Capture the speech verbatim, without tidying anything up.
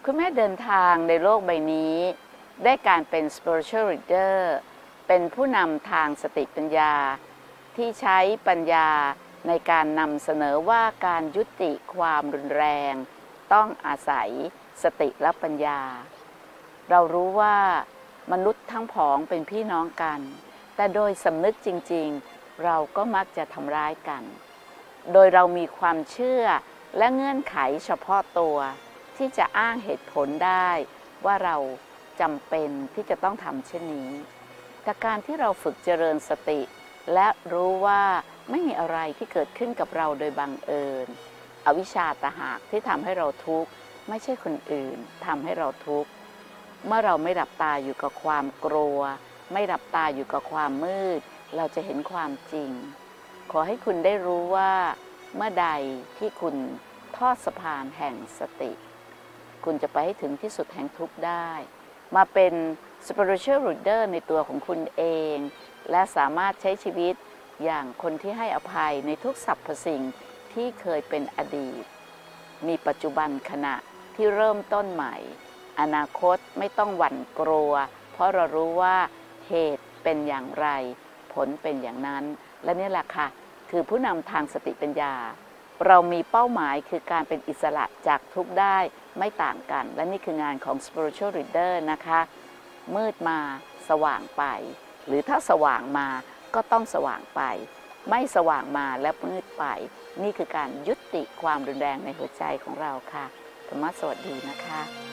คุณแม่เดินทางในโลกใบนี้ได้การเป็น spiritual leader เป็นผู้นำทางสติปัญญาที่ใช้ปัญญาในการนำเสนอว่าการยุติความรุนแรงต้องอาศัยสติและปัญญาเรารู้ว่ามนุษย์ทั้งผองเป็นพี่น้องกันแต่โดยสำนึกจริงๆเราก็มักจะทำร้ายกันโดยเรามีความเชื่อและเงื่อนไขเฉพาะตัวที่จะอ้างเหตุผลได้ว่าเราจำเป็นที่จะต้องทำเช่นนี้แต่การที่เราฝึกเจริญสติและรู้ว่าไม่มีอะไรที่เกิดขึ้นกับเราโดยบังเอิญอวิชชาตหากที่ทำให้เราทุกข์ไม่ใช่คนอื่นทำให้เราทุกข์เมื่อเราไม่หลับตาอยู่กับความกลัวไม่หลับตาอยู่กับความมืดเราจะเห็นความจริงขอให้คุณได้รู้ว่าเมื่อใดที่คุณทอดสะพานแห่งสติคุณจะไปให้ถึงที่สุดแห่งทุกข์ได้มาเป็น spiritual leader ในตัวของคุณเองและสามารถใช้ชีวิตอย่างคนที่ให้อภัยในทุกสรรพสิ่งที่เคยเป็นอดีตมีปัจจุบันขณะที่เริ่มต้นใหม่อนาคตไม่ต้องหวั่นกลัวเพราะเรารู้ว่าเหตุเป็นอย่างไรผลเป็นอย่างนั้นและนี่แหละค่ะคือผู้นำทางสติปัญญาเรามีเป้าหมายคือการเป็นอิสระจากทุกข์ได้ไม่ต่างกันและนี่คืองานของ spiritual leader นะคะมืดมาสว่างไปหรือถ้าสว่างมาก็ต้องสว่างไปไม่สว่างมาและมืดไปนี่คือการยุติความรุนแรงในหัวใจของเราค่ะธรรมะสวัสดีนะคะ